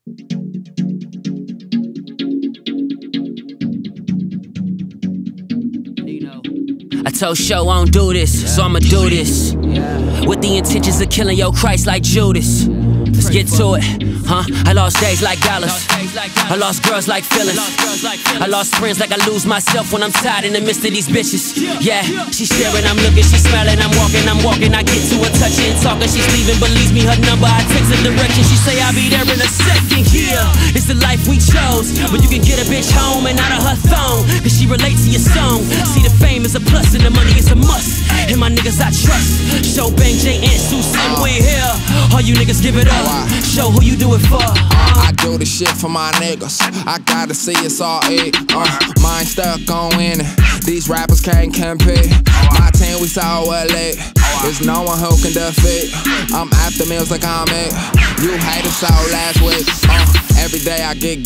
I told Show I don't do this, so I'ma do this with the intentions of killing your Christ like Judas. Let's get to it, huh? I lost days like dollars, I lost girls like feelings, I lost friends like I lose myself when I'm tired in the midst of these bitches. Yeah, she's staring, I'm looking, she's smiling, I'm walking. I get to her, touching and talking, she's leaving, believes me her number, I text her direction, she say I'll be there in a second. Yeah, it's the life we chose, but you can get a bitch home and out of her thong, cause she relates to your song. See, the fame is a plus and the money is a must, and my niggas I trust. Show Bang, J, and Susan, we here. All you niggas give it up, show who you do it for. I do the shit for my niggas, I gotta see it's all it. Mine stuck on winning, these rappers can't compete. My team, we so LA, there's no one who can defeat. I'm after meals like I'm it, you haters saw last week. Every day I get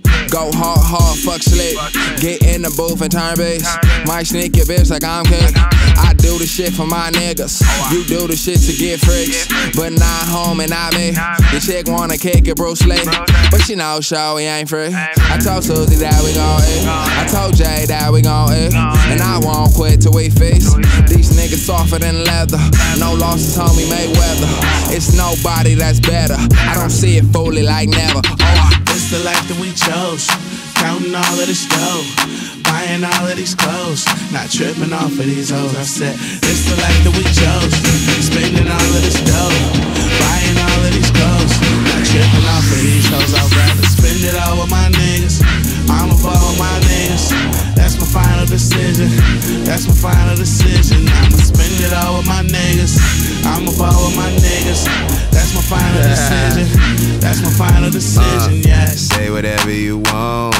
go hard, fuck slick. Get in the booth and turn bass. Might sneak your bitch like I'm Kick. I do the shit for my niggas, you do the shit to get freaks. But not home and not me. The chick wanna kick it, Bruce Lee, but she knows show we ain't free. I told Susie that we gon' eat, I told Jay that we gon' eat, and I won't quit till we feast. These niggas softer than leather, no losses, homie Mayweather. It's nobody that's better, I don't see it fully like never. It's the life that we chose, counting all of this dough, buying all of these clothes, not tripping off of these hoes. I said, it's the life that we chose, spending all of this dough, buying all of these clothes, not tripping off of these hoes. I'd rather spend it all with my niggas, I'ma ball with my niggas. That's my final decision, that's my final decision. I'ma spend it all with my niggas, I'ma ball with my niggas. That's my final decision, that's my final decision, yes. Say whatever you want,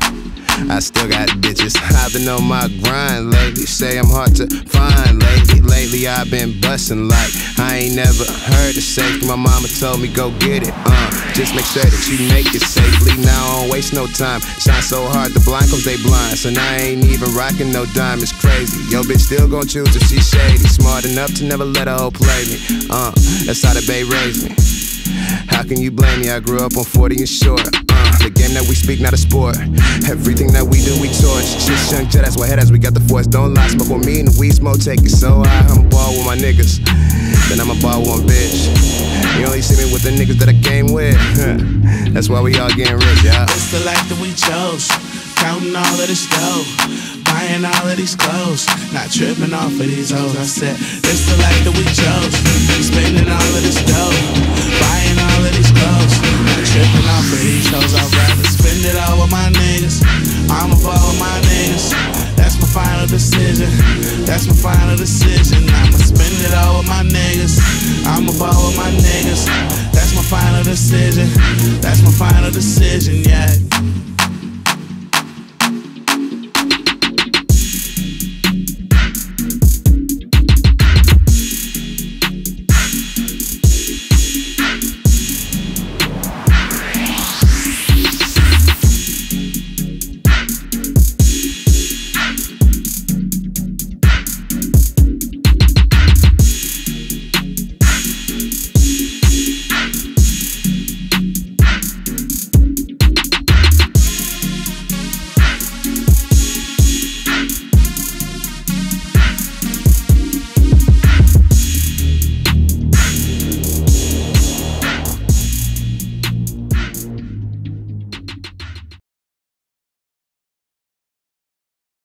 I still got bitches. I've been on my grind lately, say I'm hard to find lately I've been bustin' like I ain't never heard of safety. My mama told me go get it, just make sure that you make it safely. Now I don't waste no time, shine so hard the blind cause they blind. So now I ain't even rockin' no diamonds, crazy. Yo bitch still gon' choose if she's shady, smart enough to never let a hoe play me. That's how the bae raised me. How can you blame me? I grew up on 40 and short. The game that we speak, not a sport. Everything that we do, we torch. Shit, young jet, that's what head as we got the force. Don't lie, smoke with me and the weed smoke, take it so high. I'ma ball with my niggas, then I'ma ball with one bitch. You only see me with the niggas that I came with. That's why we all getting rich, yeah. It's the life that we chose, counting all of this dough, buying all of these clothes, not tripping off of these hoes. I said, it's the life that we chose, spending all of this dough, buying all of these clothes, not tripping off of these hoes. I'd rather spend it all with my niggas, I'ma ball with my niggas. That's my final decision, that's my final decision. I'ma spend it all with my niggas, I'ma ball with my niggas. That's my final decision, that's my final decision, yeah.